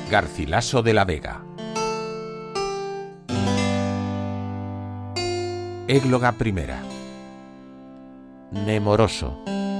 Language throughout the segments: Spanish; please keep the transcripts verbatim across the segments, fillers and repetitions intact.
Garcilaso de la Vega. Égloga primera. Nemoroso.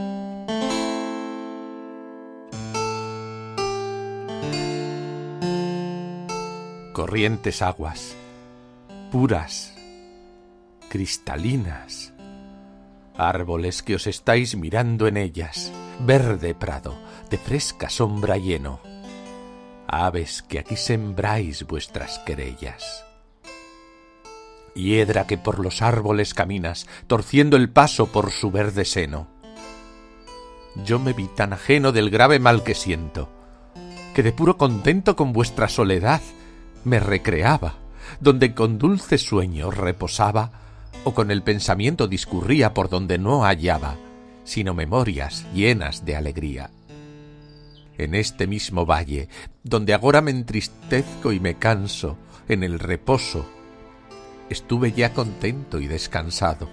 Corrientes aguas, puras, cristalinas, árboles que os estáis mirando en ellas, verde prado, de fresca sombra lleno, aves que aquí sembráis vuestras querellas. Hiedra que por los árboles caminas, torciendo el paso por su verde seno. Yo me vi tan ajeno del grave mal que siento, que de puro contento con vuestra soledad me recreaba, donde con dulce sueño reposaba, o con el pensamiento discurría por donde no hallaba, sino memorias llenas de alegría. En este mismo valle, donde agora me entristezco y me canso, en el reposo, estuve ya contento y descansado.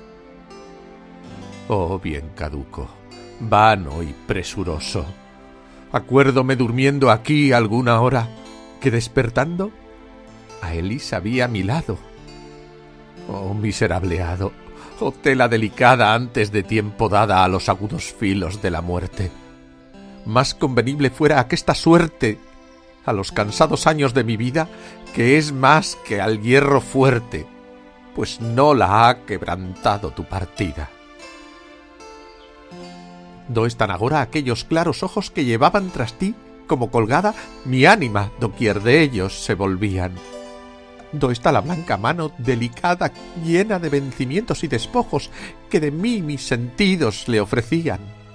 Oh, bien caduco, vano y presuroso, acuérdome durmiendo aquí alguna hora, que despertando a Elisa vi a mi lado. Oh, miserable hado, oh tela delicada antes de tiempo dada a los agudos filos de la muerte. Más convenible fuera aquesta suerte a los cansados años de mi vida, que es más que al hierro fuerte, pues no la ha quebrantado tu partida. ¿Dó están agora aquellos claros ojos que llevaban tras ti como colgada mi ánima doquier de ellos se volvían? ¿Dó está la blanca mano delicada llena de vencimientos y despojos que de mí mis sentidos le ofrecían?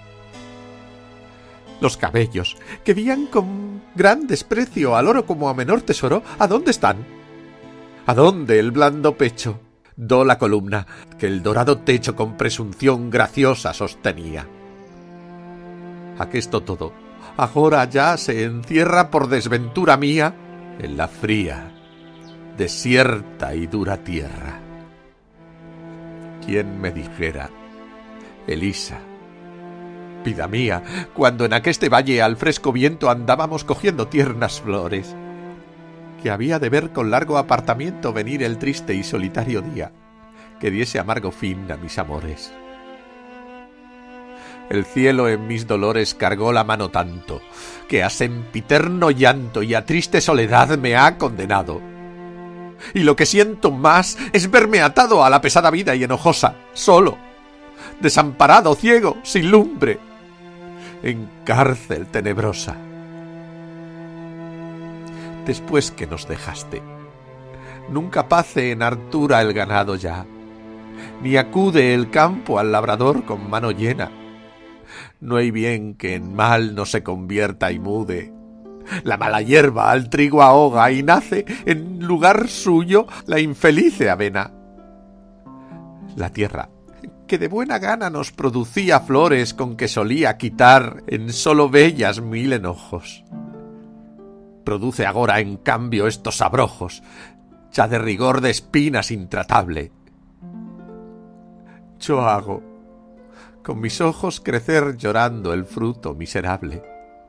Los cabellos que vían con gran desprecio al oro como a menor tesoro, ¿a dónde están? ¿A dónde el blando pecho? ¿Dó la columna que el dorado techo con presunción graciosa sostenía? Aquesto todo agora ya se encierra por desventura mía en la fría, desierta y dura tierra. ¿Quién me dijera, Elisa, vida mía, cuando en aqueste valle al fresco viento andábamos cogiendo tiernas flores, que había de ver con largo apartamiento venir el triste y solitario día que diese amargo fin a mis amores? El cielo en mis dolores cargó la mano tanto, que a sempiterno llanto y a triste soledad me ha condenado. Y lo que siento más es verme atado a la pesada vida y enojosa, solo, desamparado, ciego, sin lumbre, en cárcel tenebrosa. Después que nos dejaste, nunca pace en hartura el ganado ya, ni acude el campo al labrador con mano llena. No hay bien que en mal no se convierta y mude. La mala hierba al trigo ahoga y nace en lugar suyo la infelice avena. La tierra, que de buena gana nos producía flores con que solía quitar en solo bellas mil enojos, produce agora en cambio estos abrojos, ya de rigor de espinas intratable. Yo hago con mis ojos crecer llorando el fruto miserable.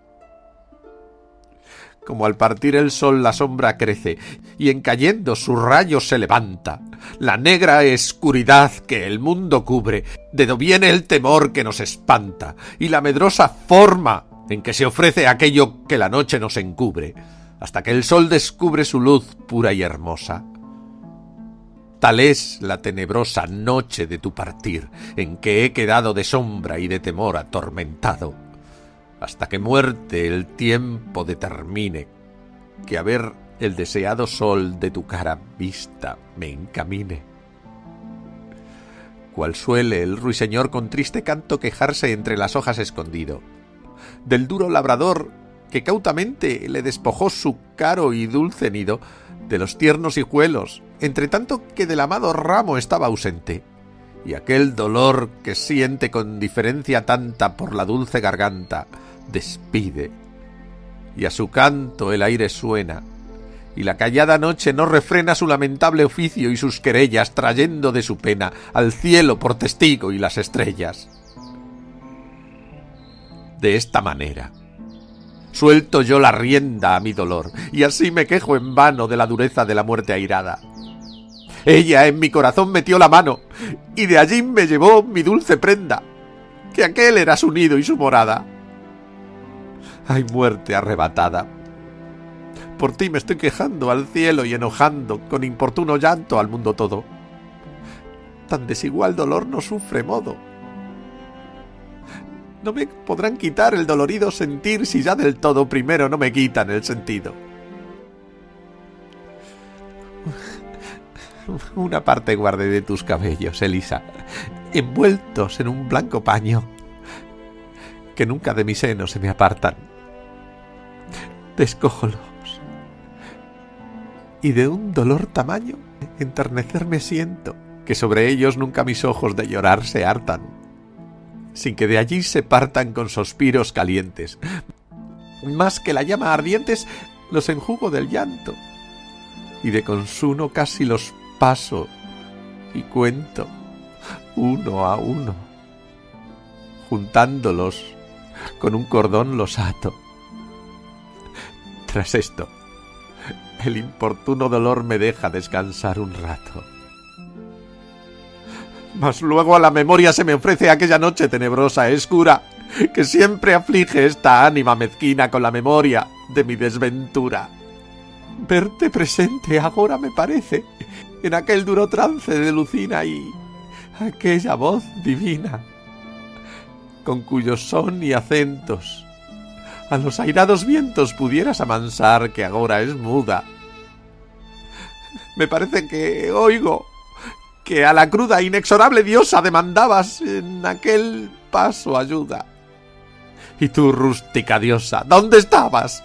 Como al partir el sol la sombra crece, y en cayendo sus rayos se levanta la negra escuridad que el mundo cubre, de do viene el temor que nos espanta, y la medrosa forma en que se ofrece aquello que la noche nos encubre, hasta que el sol descubre su luz pura y hermosa. Tal es la tenebrosa noche de tu partir, en que he quedado de sombra y de temor atormentado, hasta que muerte el tiempo determine, que a ver el deseado sol de tu cara vista me encamine. Cual suele el ruiseñor con triste canto quejarse entre las hojas escondido, del duro labrador que cautamente le despojó su caro y dulce nido de los tiernos hijuelos, entre tanto que del amado ramo estaba ausente, y aquel dolor que siente con diferencia tanta por la dulce garganta despide, y a su canto el aire suena, y la callada noche no refrena su lamentable oficio y sus querellas, trayendo de su pena al cielo por testigo y las estrellas. De esta manera, suelto yo la rienda a mi dolor, y así me quejo en vano de la dureza de la muerte airada. Ella en mi corazón metió la mano, y de allí me llevó mi dulce prenda, que aquel era su nido y su morada. Ay, muerte arrebatada, por ti me estoy quejando al cielo y enojando con importuno llanto al mundo todo. Tan desigual dolor no sufre modo. No me podrán quitar el dolorido sentir si ya del todo primero no me quitan el sentido. Una parte guardé de tus cabellos, Elisa, envueltos en un blanco paño, que nunca de mi seno se me apartan. Descójolos, y de un dolor tamaño enternecerme siento, que sobre ellos nunca mis ojos de llorar se hartan, sin que de allí se partan con suspiros calientes. Más que la llama ardientes los enjugo del llanto, y de consuno casi los paso y cuento uno a uno. Juntándolos con un cordón los ato. Tras esto, el importuno dolor me deja descansar un rato. Mas luego a la memoria se me ofrece aquella noche tenebrosa, escura, que siempre aflige esta ánima mezquina con la memoria de mi desventura. Verte presente ahora me parece, en aquel duro trance de Lucina, y aquella voz divina, con cuyos son y acentos a los airados vientos pudieras amansar, que agora es muda. Me parece que oigo que a la cruda inexorable diosa demandabas en aquel paso ayuda. Y tú, rústica diosa, ¿dónde estabas?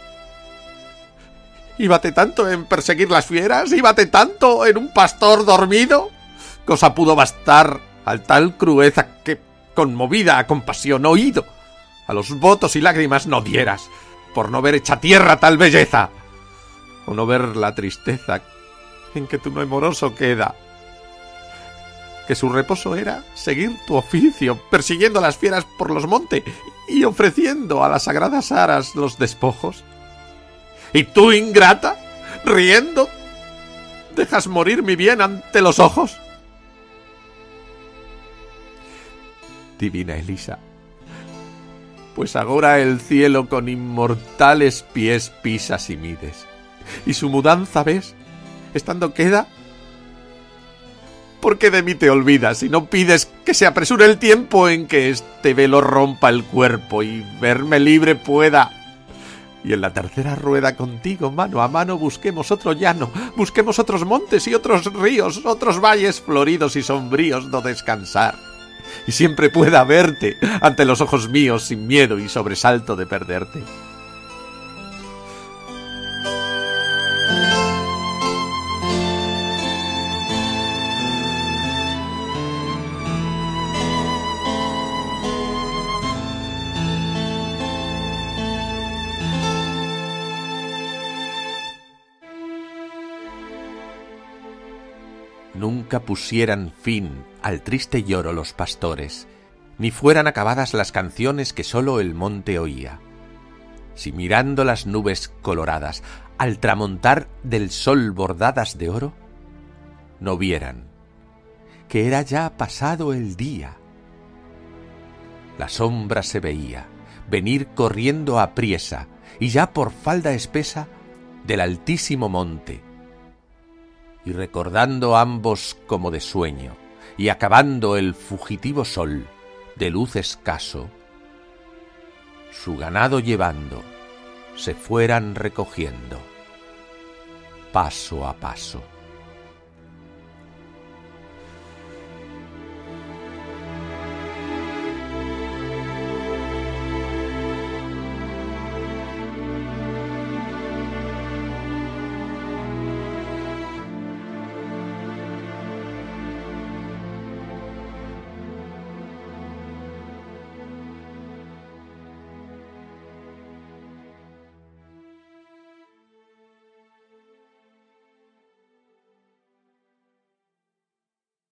¿Íbate tanto en perseguir las fieras? ¿Íbate tanto en un pastor dormido? Cosa pudo bastar al tal crueza que, conmovida a compasión, oído a los votos y lágrimas no dieras, por no ver hecha tierra tal belleza, o no ver la tristeza en que tu memoroso queda, que su reposo era seguir tu oficio, persiguiendo a las fieras por los montes y ofreciendo a las sagradas aras los despojos. Y tú, ingrata, riendo, dejas morir mi bien ante los ojos. Divina Elisa, pues agora el cielo con inmortales pies pisas y mides, y su mudanza ves, estando queda. ¿Por qué de mí te olvidas y no pides que se apresure el tiempo en que este velo rompa el cuerpo y verme libre pueda? Y en la tercera rueda contigo, mano a mano, busquemos otro llano, busquemos otros montes y otros ríos, otros valles floridos y sombríos do descansar. Y siempre pueda verte ante los ojos míos sin miedo y sobresalto de perderte. Nunca pusieran fin al triste lloro los pastores, ni fueran acabadas las canciones que sólo el monte oía. Si mirando las nubes coloradas, al tramontar del sol bordadas de oro, no vieran que era ya pasado el día. La sombra se veía venir corriendo apriesa, y ya por falda espesa del altísimo monte, y recordando ambos como de sueño, y acabando el fugitivo sol de luz escaso, su ganado llevando, se fueran recogiendo, paso a paso.